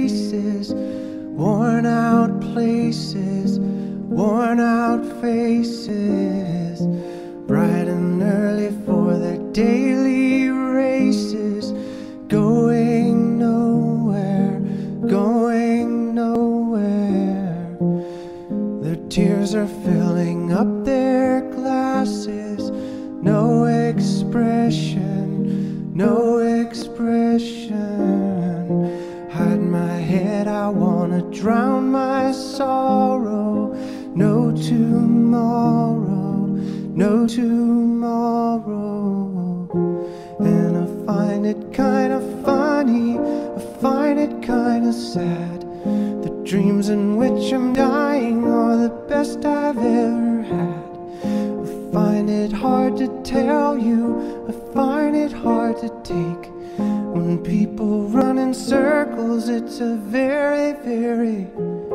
faces, worn out places, worn out faces, bright and early for their daily races, going nowhere, going nowhere. Their tears are filling up their glasses, no expression, no expression. Hide my head, I wanna drown my sorrow. No tomorrow, no tomorrow. And I find it kind of funny, I find it kind of sad. The dreams in which I'm dying are the best I've ever had. I find it hard to tell you, I find it hard to take. When people run in circles, it's a very, very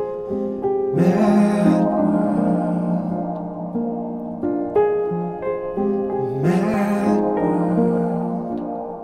mad world. Mad world.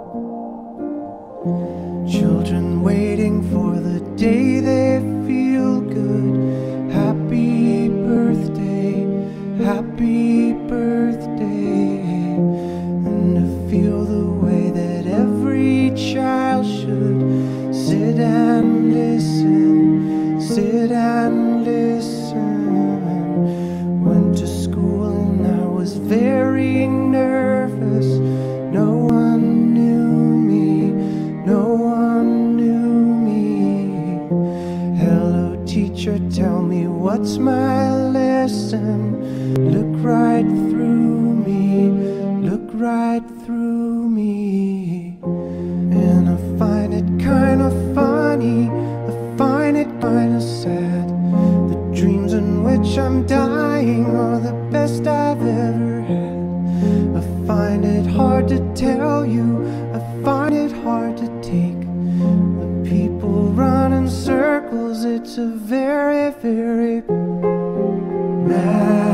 Children waiting for the day they feel good. Happy birthday, happy birthday. And to feel the way that every child should sit and listen, sit and listen. Went to school and I was very nervous. No one knew me, no one knew me. Hello teacher, tell me what's my lesson. Look right through me, look right through me. And I find it kind of funny, I find it kind of sad. The dreams in which I'm dying are the best I've ever had. I find it hard to tell you, I find it hard to take. The people run in circles, it's a very, very mad